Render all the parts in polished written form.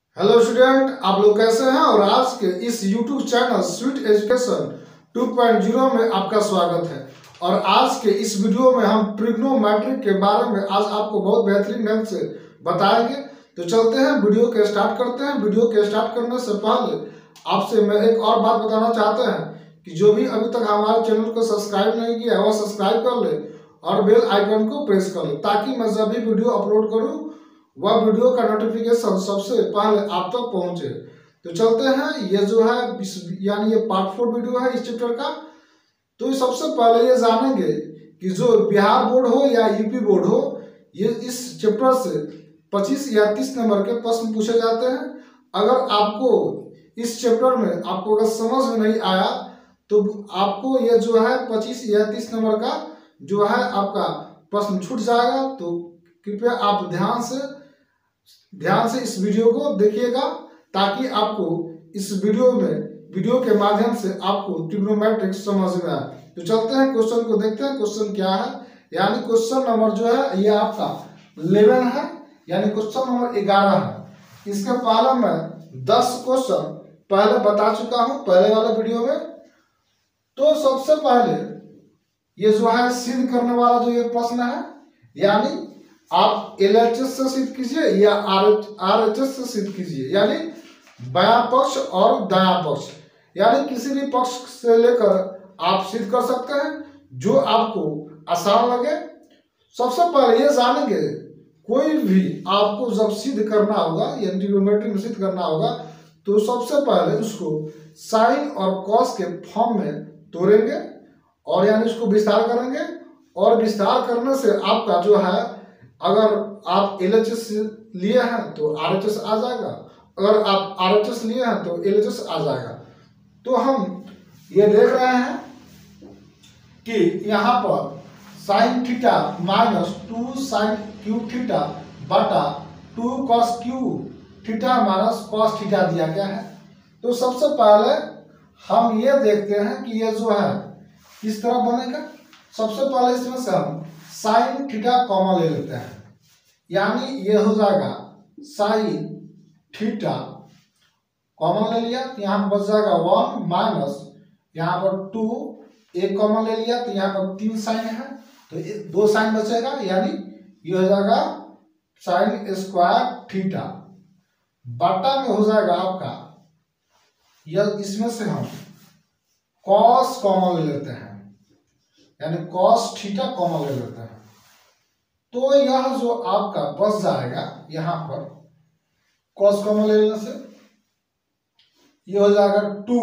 Hello student, आप लोग कैसे हैं। और आज के इस यूट्यूब चैनल स्वीट एजुकेशन 2.0 में आपका स्वागत है। और आज के इस वीडियो में हम ट्रिग्नोमेट्री के बारे में आज आपको बहुत बेहतरीन ढंग से बताएंगे। तो चलते हैं, वीडियो के स्टार्ट करते हैं। वीडियो के स्टार्ट करने से पहले आपसे मैं एक और बात बताना चाहते हैं कि जो भी अभी तक हमारे चैनल को सब्सक्राइब नहीं किया है वह सब्सक्राइब कर ले और बेल आइकन को प्रेस कर ले, ताकि मैं जब भी वीडियो अपलोड करूँ वह वीडियो का नोटिफिकेशन सबसे पहले आप तक पहुंचे। तो चलते हैं, ये जो है यानी ये पार्ट 4 वीडियो है इस चैप्टर का। तो सबसे पहले ये जानेंगे कि जो बिहार बोर्ड हो या यूपी बोर्ड हो, ये इस चैप्टर से 25 या 30 नंबर के प्रश्न पूछे जाते हैं। अगर आपको इस चैप्टर में आपको अगर समझ में नहीं आया तो आपको ये जो है 25 या 30 नंबर का जो है आपका प्रश्न छूट जाएगा। तो कृपया आप ध्यान से इस वीडियो को देखिएगा, ताकि आपको इस वीडियो के माध्यम से आपको ट्रिग्नोमेट्रिक समझ में आए। तो चलते हैं, क्वेश्चन को देखते हैं। क्वेश्चन क्या है, यानी क्वेश्चन नंबर जो है ये आपका 11 है, यानी क्वेश्चन नंबर 11 है। इसके पहले मैं 10 क्वेश्चन पहले बता चुका हूं पहले वाले वीडियो में। तो सबसे पहले ये जो है सिद्ध करने वाला जो ये प्रश्न है, यानी आप एलएचएस से सिद्ध कीजिए या आरएचएस से सिद्ध कीजिए, यानी बायां पक्ष और दायां पक्ष, यानी किसी भी पक्ष से लेकर आप सिद्ध कर सकते हैं जो आपको आसान लगे। सबसे पहले ये जानेंगे, कोई भी आपको जब सिद्ध करना होगा या ट्रिग्नोमेट्री में सिद्ध करना होगा तो सबसे पहले उसको साइन और कॉस के फॉर्म में तोड़ेंगे और यानी उसको विस्तार करेंगे। और विस्तार करने से आपका जो है, अगर आप एलएचएस लिए हैं तो आरएचएस आ जाएगा, अगर आप आरएचएस लिए हैं तो एलएचएस आ जाएगा। तो हम ये देख रहे हैं कि यहाँ पर sine theta minus 2 sine cube theta बटा 2 cos cube theta minus cos theta दिया गया है। तो सबसे पहले हम ये देखते हैं कि ये जो है किस तरह बनेगा। सबसे पहले इसमें से हम साइन थीटा कॉमन ले लेते हैं, यानी ये हो जाएगा साइन थीटा कॉमन ले लिया तो यहाँ पर बच जाएगा 1 माइनस यहाँ पर 2, एक कॉमन ले लिया तो यहाँ पर 3 साइन है तो 2 साइन बचेगा, यानी ये हो जाएगा साइन स्क्वायर थीटा बटा में हो जाएगा आपका यह, इसमें से हम कॉस कॉमन ले लेते हैं, यानी कॉस थीटा कॉमन ले लेते हैं। तो यह जो आपका बच जाएगा यहां पर कॉस कॉमन ले लेने से यह हो जाएगा 2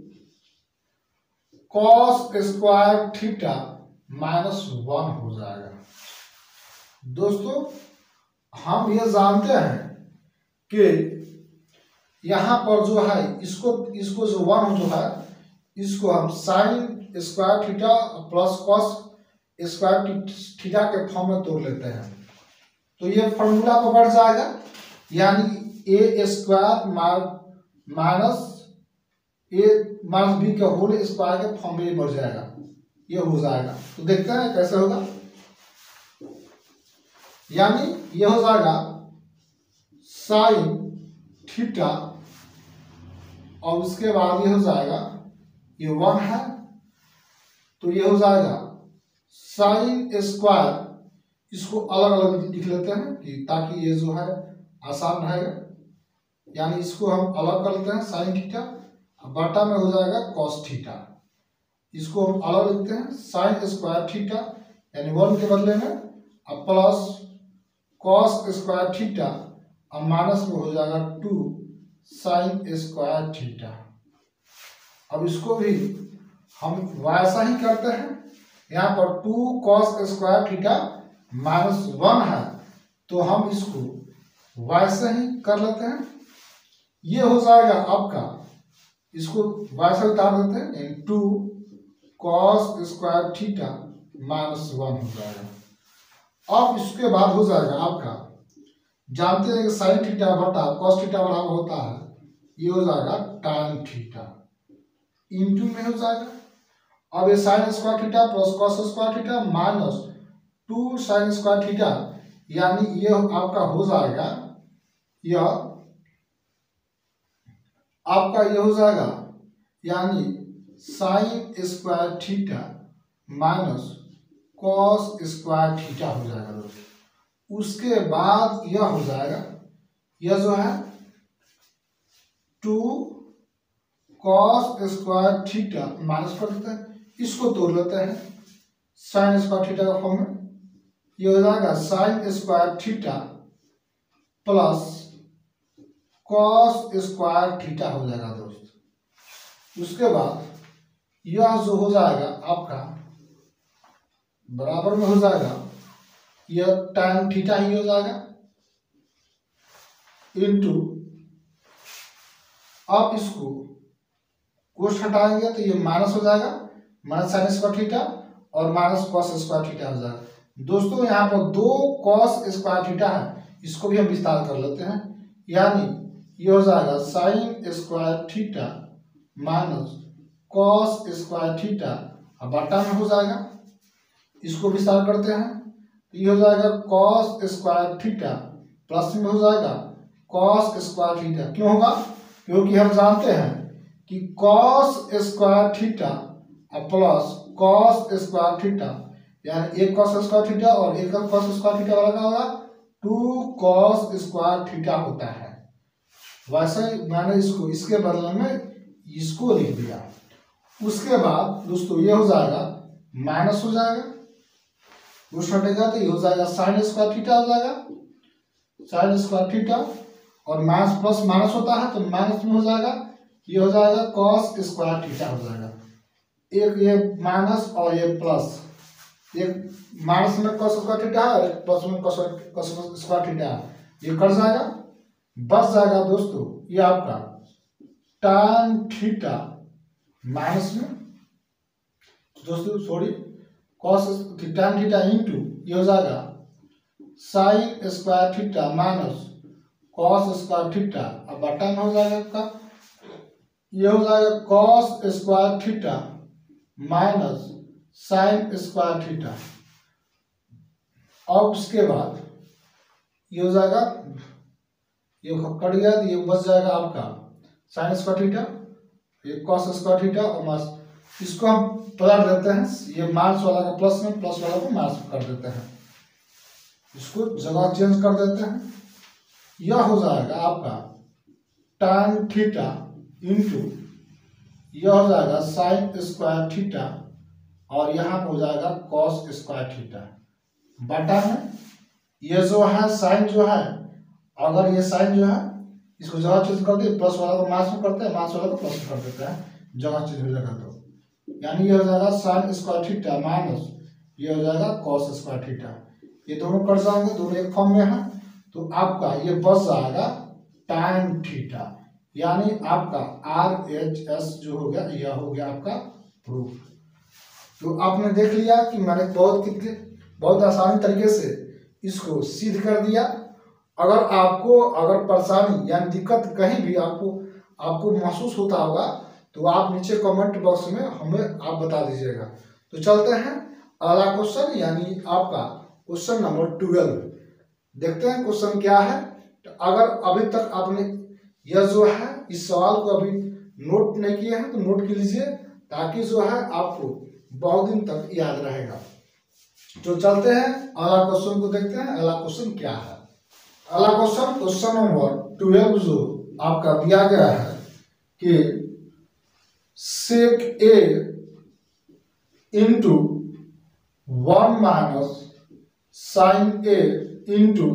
कॉस स्क्वायर थीटा माइनस 1 हो जाएगा। दोस्तों, हम ये जानते हैं कि यहां पर जो है इसको जो 1 जो है इसको हम sine square theta plus cos square theta के फॉर्म में तोड़ लेते हैं। तो ये फॉर्मूला पर बढ़ जाएगा, यानी A square minus A minus B का होल स्क्वायर के फॉर्म में बढ़ जाएगा, ये हो जाएगा। तो देखते हैं कैसे होगा, यानी ये हो जाएगा साइन थीटा और उसके बाद ये हो जाएगा ये 1 है तो ये हो जाएगा साइन स्क्वायर, इसको अलग अलग लिख लेते हैं कि ताकि ये जो है आसान रहेगा, यानी इसको हम अलग कर लेते हैं साइन थीटा, बटा में हो जाएगा कॉस थीटा, इसको हम अलग लिखते हैं साइन स्क्वायर थीटा यानी 1 के बदले में, अब प्लस कॉस स्क्वायर थीटा और माइनस में हो जाएगा 2 साइन स्क्वायर थीटा। अब इसको भी हम वैसा ही करते हैं, यहाँ पर 2 कॉस स्क्वायर थीटा माइनस 1 है तो हम इसको वैसे ही कर लेते हैं। ये हो जाएगा आपका, इसको वैसे उतार देते हैं, यानी 2 कॉस स्क्वायर थीटा माइनस 1 हो जाएगा। अब इसके बाद हो जाएगा आपका, जानते हैं कि साइन थीटा बटा कॉस थीटा बराबर होता है, ये हो जाएगा tan थीटा इंटू में हो जाएगा। अब ये sine square theta plus cos square theta minus 2 sine square theta, यानी ये आपका हो जाएगा यह आपका ये हो जाएगा, यानी sine square theta minus cos square theta हो जाएगा दोस्तों। उसके बाद यह हो जाएगा, यह जो है 2 कॉस स्क्वायर थीटा माइनस कर देते हैं, इसको तोड़ लेते हैं साइन स्क्वायर थीटा का फॉर्म में। ये हो जाएगा sine square theta plus cos square theta हो जाएगा दोस्त। उसके बाद यह जो हो जाएगा आपका बराबर में हो जाएगा, यह tan थीटा ही हो जाएगा इनटू, अब इसको कोष्ठ हटाएंगे तो ये माइनस हो जाएगा, माइनस साइन स्क्वायर थीटा और माइनस कॉस स्क्वायर थीटा हो जाएगा। दोस्तों यहाँ पर 2 कॉस स्क्वायर थीटा है, इसको भी हम विस्तार कर लेते हैं, यानी ये हो जाएगा sine square theta minus cos square theta अब बटा में हो जाएगा। इसको विस्तार करते हैं तो ये हो जाएगा कॉस स्क्वायर थीटा प्लस में हो जाएगा कॉस स्क्वायर थीटा। क्यों होगा? क्योंकि हम जानते हैं कि cos square theta plus cos square theta, यानी एक कॉस स्क्वायर थीटा और एक कॉस स्क्वायर थीटा वाला क्या होगा, 2 कॉस स्क्वायर थीटा होता है। वैसे ही मैंने इसको इसके बदले में इसको लिख दिया। उसके बाद दोस्तों ये हो जाएगा माइनस हो जाएगा, कुछ हटेगा तो ये हो जाएगा साइन स्क्वायर थीटा हो जाएगा, साइन स्क्वायर थीटा और माइनस प्लस माइनस होता है तो माइनस में हो जाएगा, ये हो जाएगा कॉस स्क्वायर थीटा हो जाएगा। एक ये माइनस और ये प्लस, एक माइनस में कॉस स्क्वायर थीटा है और एक प्लस में कॉस स्क्वायर थीटा है, ये कट जाएगा, बच जाएगा दोस्तों ये आपका tan थीटा माइनस में दोस्तों sorry cos tan theta into ये हो जाएगा sine square theta minus cos square theta अब बटा में हो जाएगा आपका, ये हो जाएगा cos square theta minus sine square theta. और उसके बाद ये हो जाएगा, ये कट गया तो ये बच जाएगा आपका साइन स्क्वायर थीटा, ये कॉस स्क्वायर थीटा और माइनस, इसको हम पलट देते हैं, ये माइनस वाला का प्लस में, प्लस वाला को माइनस में कर देते हैं, इसको जगह चेंज कर देते हैं। यह हो जाएगा आपका tan थीटा इंटू यह हो जाएगा साइन स्क्वायर थीटा और यहाँ पर हो जाएगा कॉस स्क्वायर थीटा बटा में, ये जो है साइन जो है, अगर ये साइन जो है इसको जगह चेंज कर दे, प्लस वाला को माइनस में करते हैं, माइनस वाला को प्लस में कर देते हैं, जगह चेंज हो जाएगा तो, यानी ये हो जाएगा साइन स्क्वायर थीटा माइनस ये हो जाएगा कॉस स्क्वायर थीटा, ये दोनों कट जाएंगे, दोनों एक फॉर्म में है, तो आपका ये बच जाएगा tan थीटा, यानी आपका RHS जो हो गया यह हो गया आपका प्रूफ। तो आपने देख लिया कि मैंने बहुत आसानी तरीके से इसको सिद्ध कर दिया। अगर आपको परेशानी यानी दिक्कत कहीं भी आपको महसूस होता होगा तो आप नीचे कमेंट बॉक्स में हमें आप बता दीजिएगा। तो चलते हैं अगला क्वेश्चन, यानी आपका क्वेश्चन नंबर 12 देखते हैं क्वेश्चन क्या है। तो अगर अभी तक आपने यह जो है इस सवाल को अभी नोट नहीं किया है तो नोट कर लीजिए, ताकि जो है आपको बहुत दिन तक याद रहेगा। तो चलते हैं अगला क्वेश्चन को देखते हैं, अगला क्वेश्चन क्या है। अगला क्वेश्चन नंबर 12 जो आपका दिया गया है कि sec a into 1 minus sine a into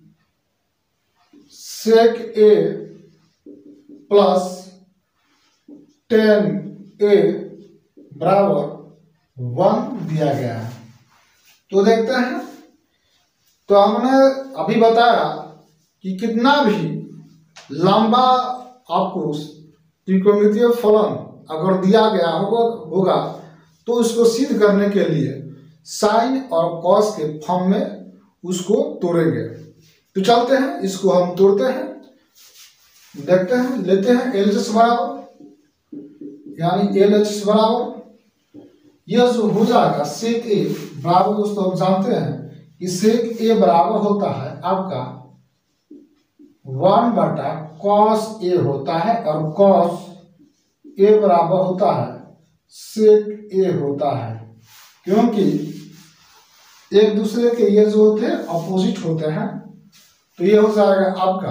sec a plus tan a बराबर 1 दिया गया है। तो देखते हैं, तो हमने अभी बताया कि कितना भी लंबा आपको त्रिकोणमितीय फलन अगर दिया गया होगा तो उसको सिद्ध करने के लिए साइन और कॉस के फॉर्म में उसको तोड़ेंगे। तो चलते हैं, इसको हम तोड़ते हैं, देखते हैं, लेते हैं LHS बराबर, यानी LHS बराबर यह जो हो जाएगा sec a बराबर, दोस्तों हम जानते हैं कि sec a बराबर होता है आपका 1/cos ए होता है और cos ए बराबर होता है sec ए होता है, क्योंकि एक दूसरे के ये जो होते हैं अपोजिट होते हैं। तो ये हो जाएगा आपका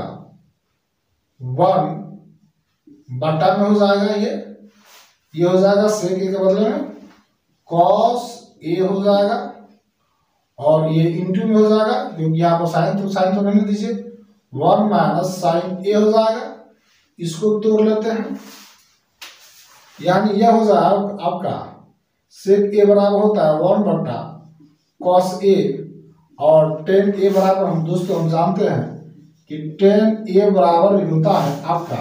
1 में हो जाएगा ये हो जाएगा sec ए के बदले में cos ए हो जाएगा, और ये इंटू में हो जाएगा क्योंकि यहाँ पर साइन तो रहने दीजिए, 1 माइनस साइन ए हो जाएगा। इसको तोड़ लेते हैं, यानी यह हो जाएगा आपका sec ए बराबर होता है 1/cos ए, और tan ए बराबर हम जानते हैं कि tan ए बराबर होता है आपका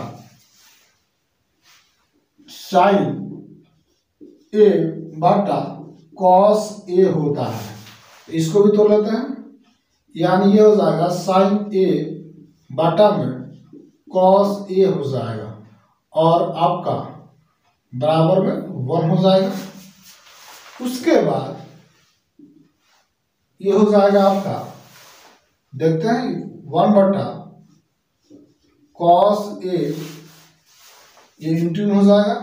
sin ए बटा cos ए होता है। इसको भी तोड़ लेते हैं, यानी ये हो जाएगा sin ए बटा में cos ए हो जाएगा, और आपका बराबर में 1 हो जाएगा। उसके बाद ये हो जाएगा आपका, देखते हैं 1/cos ए, ये इंटू में हो जाएगा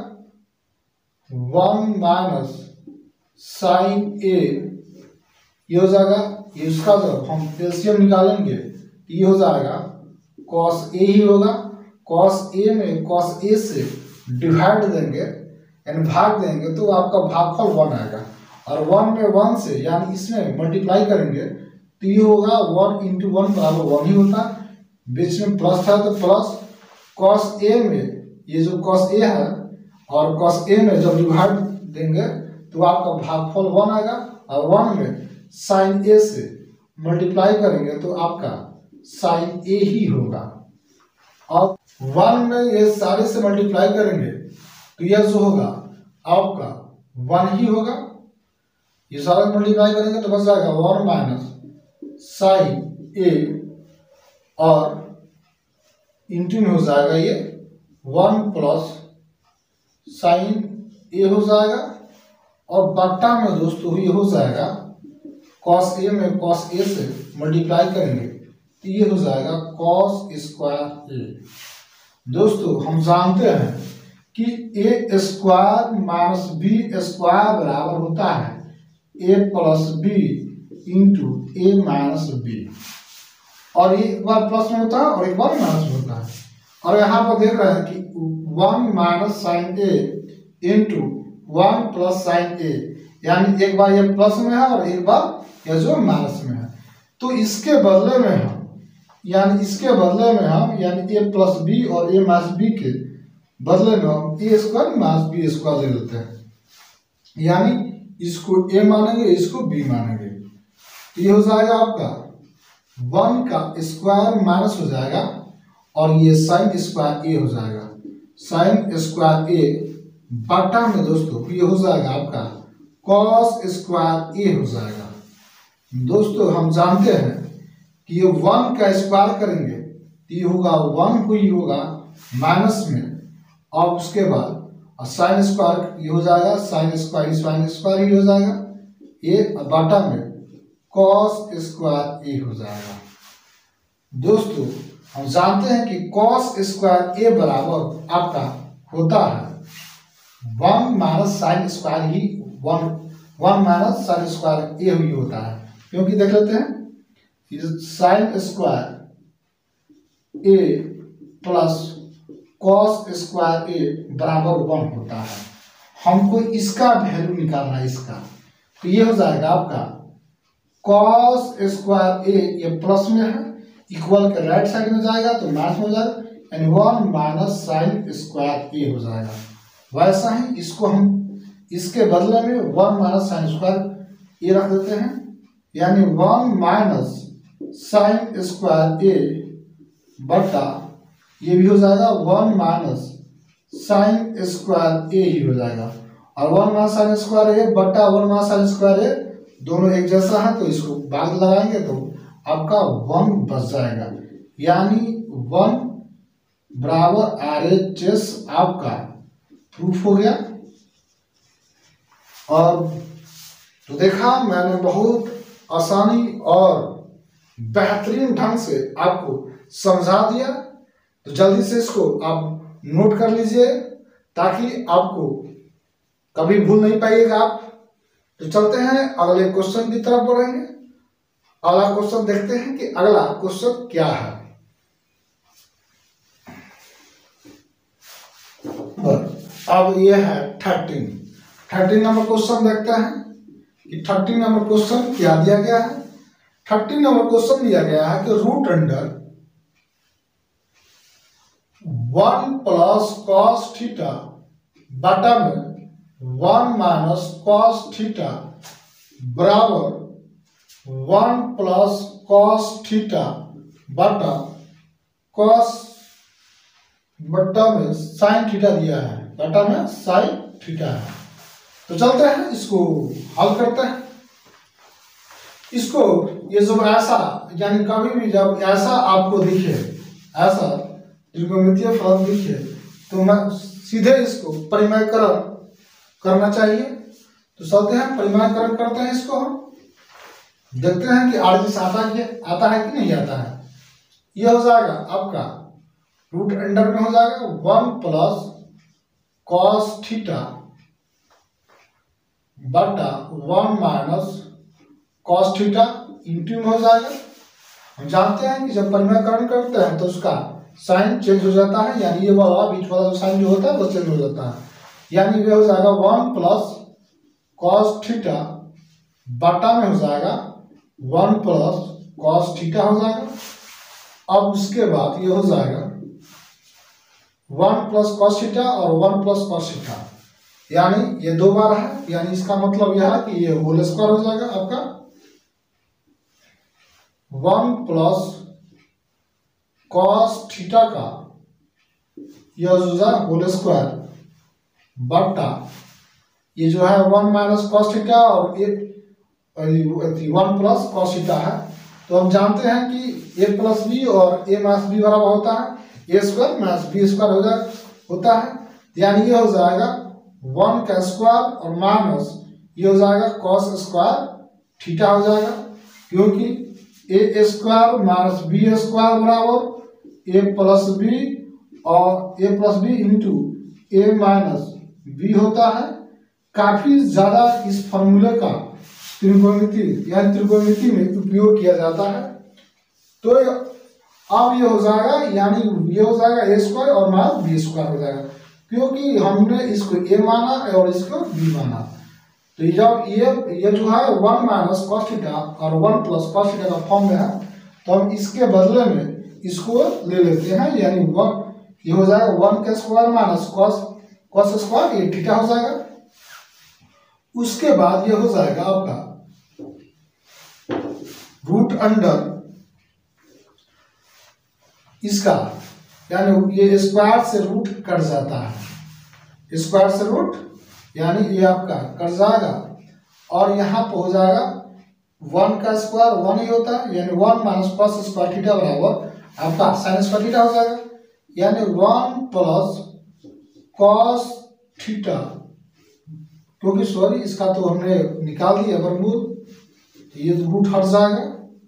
1 माइनस साइन ए, ये हो जाएगा, ये उसका जब हम एलसीएम निकालेंगे ये हो जाएगा cos ए ही होगा। cos ए में cos ए से डिवाइड देंगे यानी भाग देंगे तो आपका भागफल 1 आएगा, और 1 में 1 से यानी इसमें मल्टीप्लाई करेंगे तो ये होगा 1 इंटू 1 बराबर 1 ही होता है। बीच में प्लस था तो प्लस, cos ए में ये जो cos ए है और cos ए में जब डिवाइड देंगे तो आपका भागफल 1 आएगा, और 1 में साइन ए से मल्टीप्लाई करेंगे तो आपका साइन ए ही होगा। अब 1 में ये सारे से मल्टीप्लाई करेंगे तो यह जो होगा आपका 1 ही होगा। ये सारा मल्टीप्लाई करेंगे तो बच जाएगा 1 माइनस साइन ए, और इंटू में हो जाएगा ये 1 प्लस साइन ए हो जाएगा, और बट्टा में दोस्तों ये हो जाएगा cos ए में cos ए से मल्टीप्लाई करेंगे तो ये हो जाएगा cos स्क्वायर ए। दोस्तों हम जानते हैं कि A square minus B square बराबर होता है A plus B into A minus B, और ये एक बार प्लस में होता है और एक बार माइनस में होता है। और यहाँ पर देख रहे हैं कि 1 minus sine A into 1 plus sine A, यानी एक बार ये प्लस में है और एक बार यह जो माइनस में है। तो इसके बदले में हम यानी ए प्लस बी और ए माइनस बी के बदले में हम A square minus B square ले लेते हैं, यानी इसको ए मानेंगे इसको बी मानेंगे। तो ये हो जाएगा आपका 1 का स्क्वायर माइनस हो जाएगा, और ये साइन स्क्वायर ए हो जाएगा, साइन स्क्वायर ए बटा में दोस्तों ये हो जाएगा आपका cos स्क्वायर ए हो जाएगा। दोस्तों हम जानते हैं कि ये 1 का स्क्वायर करेंगे तो ये होगा 1 ही होगा माइनस में, और उसके बाद साइन स्क्वायर ये हो जाएगा साइन स्क्वायर ही हो जाएगा, ये बटा में cos स्क्वायर ए हो जाएगा। दोस्तों हम जानते हैं कि cos स्क्वायर ए बराबर आपका होता है 1 माइनस साइन स्क्वायर ही 1 माइनस साइन स्क्वायर ए ही होता है, क्योंकि देख लेते हैं sine square A plus cos square A बराबर 1 होता है। हमको इसका वैल्यू निकालना है इसका, तो ये हो जाएगा आपका cos स्क्वायर ए, ये प्लस में है, इक्वल के राइट साइड में जाएगा तो माइनस हो जाएगा, यानी 1 माइनस साइन स्क्वायर ए हो जाएगा। वैसा ही इसको हम इसके बदले में 1 माइनस साइन स्क्वायर ए रख देते हैं, यानी 1 माइनस साइन स्क्वायर ए बटा ये भी हो जाएगा 1 माइनस साइन स्क्वायर ए ही हो जाएगा, और 1 माइनस साइन स्क्वायर ए बटा 1 माइनस साइन स्क्वायर ए दोनों एक जैसा है तो इसको भाग लगाएंगे तो आपका 1 बच जाएगा, यानी 1 बराबर RHS आपका प्रूफ हो गया। और तो देखा मैंने बहुत आसानी और बेहतरीन ढंग से आपको समझा दिया। तो जल्दी से इसको आप नोट कर लीजिए ताकि आपको कभी भूल नहीं पाइएगा आप। तो चलते हैं अगले क्वेश्चन की तरफ बढ़ेंगे। अगला क्वेश्चन देखते हैं कि अगला क्वेश्चन क्या है। अब ये है 13 नंबर क्वेश्चन देखते हैं कि 13 नंबर क्वेश्चन क्या दिया गया है। 13 नंबर क्वेश्चन दिया गया है कि root under 1 plus cos theta बटा में 1 माइनस कॉस थीटा बराबर 1 प्लस कॉस थीटा बटा कॉस बटा में साइन थीटा दिया है, बटा में साइन थीटा है। तो चलते हैं इसको हल करते हैं। इसको ये जब ऐसा यानी कभी भी जब ऐसा आपको दिखे, ऐसा त्रिकोणमितीय फलन दिखे तो मैं सीधे इसको परिमेयकरण करना चाहिए। तो चलते हैं परिमेयकरण करते हैं इसको। हम देखते हैं कि आरजीएस आता है कि नहीं आता है। यह हो जाएगा आपका रूट अंडर में हो जाएगा 1 प्लस कॉस थीटा बटा 1 माइनस कॉस थीटा इंटू में हो जाएगा। हम जानते हैं कि जब परिमेयकरण करते हैं तो उसका साइन चेंज हो जाता है, यानी ये वाला बीच वाला जो साइन जो होता है वो चेंज हो जाता है। यानी ये हो जाएगा 1 प्लस कॉस थीटा बटा में हो जाएगा 1 प्लस कॉस थीटा हो जाएगा। अब उसके बाद ये हो जाएगा 1 प्लस कॉस थीटा और 1 प्लस कॉस थीटा, यानी ये 2 बार है, यानी इसका मतलब यह है कि ये होल स्क्वायर हो जाएगा आपका 1 प्लस कॉस थीटा का यह हो जाएगा होल स्क्वायर बटा ये जो है 1 माइनस कॉस थीटा और 1 प्लस कॉस थीटा है। तो हम जानते हैं कि a प्लस बी और a माइनस बी बराबर होता है a square minus B square होता है, यानी ये हो जाएगा 1 का स्क्वायर और माइनस ये हो जाएगा कॉस स्क्वायर थीटा हो जाएगा, क्योंकि a square minus B square बराबर a प्लस बी और a plus B into a minus B होता है। काफी ज्यादा इस फॉर्मूले का त्रिकोणमिति में उपयोग किया जाता है। तो अब ये हो जाएगा, यानी ये हो जाएगा a स्क्वायर और माइनस बी स्क्वायर हो जाएगा, क्योंकि हमने इसको a माना और इसको b माना। तो जब ये जो है 1 माइनस कॉस थीटा और 1 प्लस कॉस थीटा का फॉर्म में है, तो हम इसके बदले में इसको ले लेते हैं, यानी 1 ये हो जाएगा 1 का स्क्वायर माइनस कॉस स्क्वायर ये थीटा हो जाएगा। उसके बाद ये हो जाएगा आपका रूट अंडर इसका, यानी ये स्क्वायर से रूट कट जाता है, स्क्वायर से रूट यानी ये आपका कट जाएगा और यहाँ पे हो जाएगा 1 का स्क्वायर 1 ही होता है, यानी 1 माइनस कॉस स्क्वायर थीटा बराबर आपका साइन स्क्वायर थीटा हो जाएगा, यानी 1 प्लस कॉस थीटा, क्योंकि सॉरी इसका तो हमने निकाल दिया वर्गमूल, ये तो रूट हट जाएगा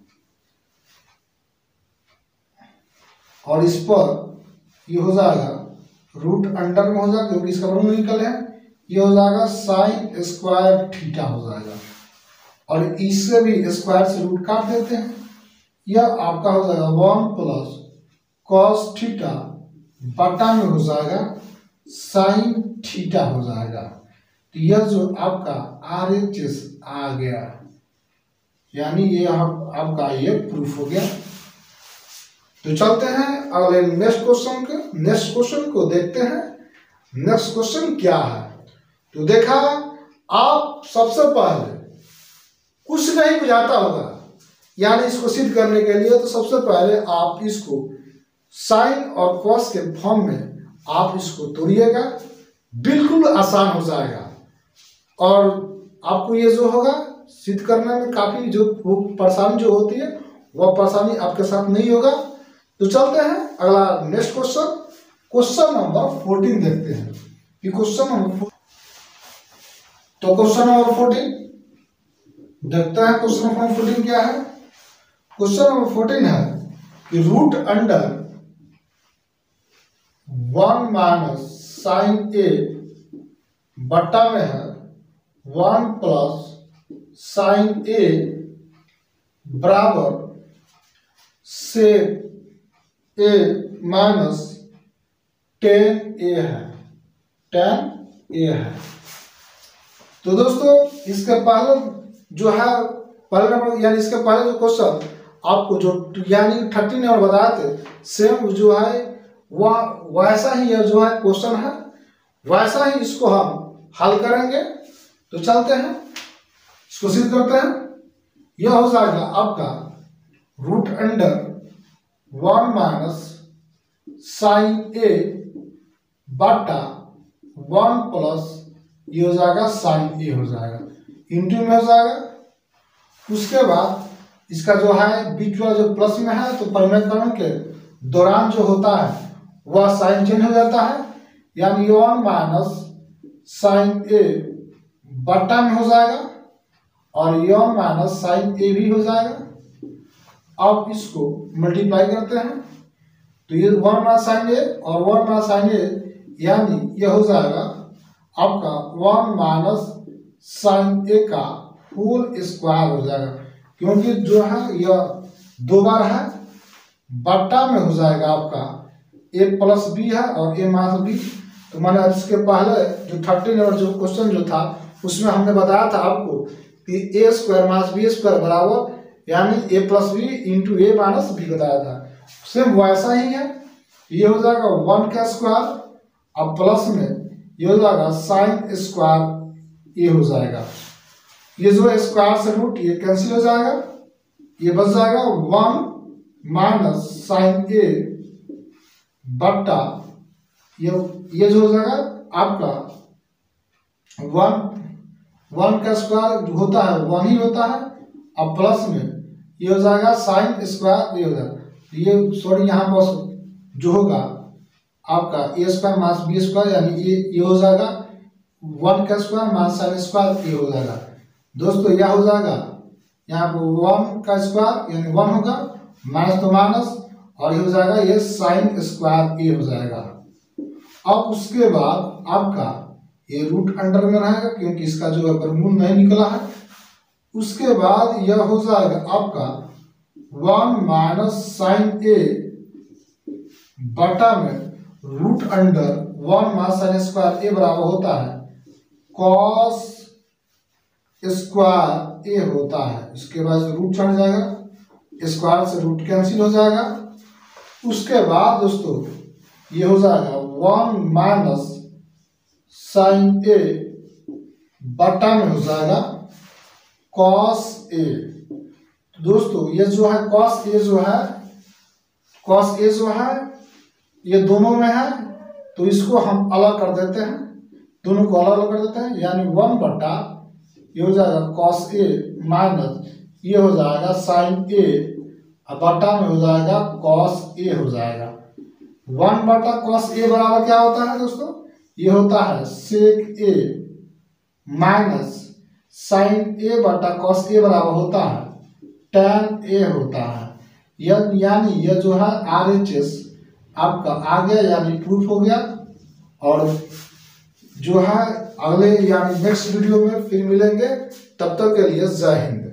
और इस पर ये हो जाएगा रूट अंडर में हो जाएगा, क्योंकि इसका वर्गमूल निकल है, ये हो जाएगा साइन स्क्वायर थीटा हो जाएगा और इससे भी स्क्वायर से रूट काट देते हैं। यह आपका हो जाएगा 1 प्लस कॉस थीटा बटा में हो जाएगा साइन थीटा हो जाएगा। तो यह जो आपका RHS आ गया, यानी ये आपका ये प्रूफ हो गया। तो चलते हैं अगले नेक्स्ट क्वेश्चन को देखते हैं। नेक्स्ट क्वेश्चन क्या है, तो देखा आप सबसे पहले कुछ नहीं बुझाता होगा, यानी इसको सिद्ध करने के लिए तो सबसे पहले आप इसको साइन और कॉस के फॉर्म में आप इसको तोड़िएगा, बिल्कुल आसान हो जाएगा और आपको ये जो होगा सिद्ध करने में काफी जो परेशानी जो होती है वह परेशानी आपके साथ नहीं होगा। तो चलते हैं अगला नेक्स्ट क्वेश्चन नंबर 14 देखते हैं कि क्वेश्चन नंबर 14 देखते हैं। क्वेश्चन नंबर 14 क्या है। क्वेश्चन नंबर 14 है कि root under 1 minus sine A बट्टा में है 1 प्लस साइन ए बराबर सेक ए माइनस 10 ए है, 10 ए है। तो दोस्तों इसके पहले जो है पहले नंबर यानी इसके पहले जो क्वेश्चन आपको जो यानी 13 नंबर बताए थे सेम जो है वह वैसा ही यह जो है क्वेश्चन है, वैसा ही इसको हम हल करेंगे। तो चलते हैं इसको सिद्ध करते हैं। यह हो जाएगा आपका root under 1 minus sine A बटा 1 प्लस ये हो जाएगा साइन ए हो जाएगा, इंटू में हो जाएगा। उसके बाद इसका जो है बीच वाला जो प्लस में है तो परिमेयकरण के दौरान जो होता है वह साइन चेंज हो जाता है, यानी 1 माइनस साइन ए बटा में हो जाएगा और 1 माइनस साइन ए भी हो जाएगा। अब इसको मल्टीप्लाई करते हैं तो ये 1 माइनस साइन ए और 1 माइनस साइन ए यानी यह हो जाएगा आपका 1 माइनस साइन ए का होल स्क्वायर हो जाएगा, क्योंकि जो है यह 2 बार है, बट्टा में हो जाएगा आपका ए प्लस बी है और ए माइनस बी। तो मैंने इसके पहले जो 13 नंबर जो क्वेश्चन जो था उसमें हमने बताया था आपको कि A square minus B square बराबर यानी A plus B into A minus B बताया था, सेम वैसा ही है। ये हो जाएगा 1 का स्क्वायर, अब प्लस में ये हो जाएगा साइन स्क्वायर ए हो जाएगा। ये जो स्क्वायर से रूट ये कैंसिल हो जाएगा, ये बच जाएगा 1 माइनस साइन ए बट्टा ये जो हो जाएगा आपका 1 का स्क्वायर होता है 1 ही होता है, अब प्लस में ये हो जाएगा साइन स्क्वायर ये हो जाएगा, ये सॉरी यहाँ पर जो होगा आपका A square minus B square यानी ये हो जाएगा 1 का स्क्वायर माइनस साइन स्क्वायर ये हो जाएगा। दोस्तों यह हो जाएगा यहाँ पर 1 का स्क्वायर यानी 1 होगा, माइनस तो माइनस और ये हो जाएगा ये साइन स्क्वायर ए हो जाएगा। अब उसके बाद आपका ये रूट अंडर में रहेगा क्योंकि इसका जो है वर्गमूल नहीं निकला है। उसके बाद यह हो जाएगा आपका 1 माइनस साइन ए बटा में root under 1 minus sine square A बराबर होता है कॉस स्क्वायर ए होता है। इसके बाद रूट चढ़ जाएगा, स्क्वायर से रूट कैंसिल हो जाएगा। उसके बाद दोस्तों ये हो जाएगा 1 माइनस साइन ए बटा में हो जाएगा कॉस ए। दोस्तों ये जो है कॉस ए जो है ये दोनों में है तो इसको हम अलग कर देते हैं, दोनों को अलग अलग कर देते हैं, यानी 1 बटा ये हो जाएगा कॉस ए माइनस ये हो जाएगा साइन ए और बटा में हो जाएगा कॉस ए हो जाएगा। 1 बटा कॉस ए बराबर क्या होता है दोस्तों, ये होता है सेक ए माइनस साइन ए बटा कॉस ए बराबर होता है tan ए होता है। यानी यह जो है RHS आपका आ गया यानी प्रूफ हो गया। और जो है अगले यानी नेक्स्ट वीडियो में फिर मिलेंगे, तब तक के लिए जय हिंद।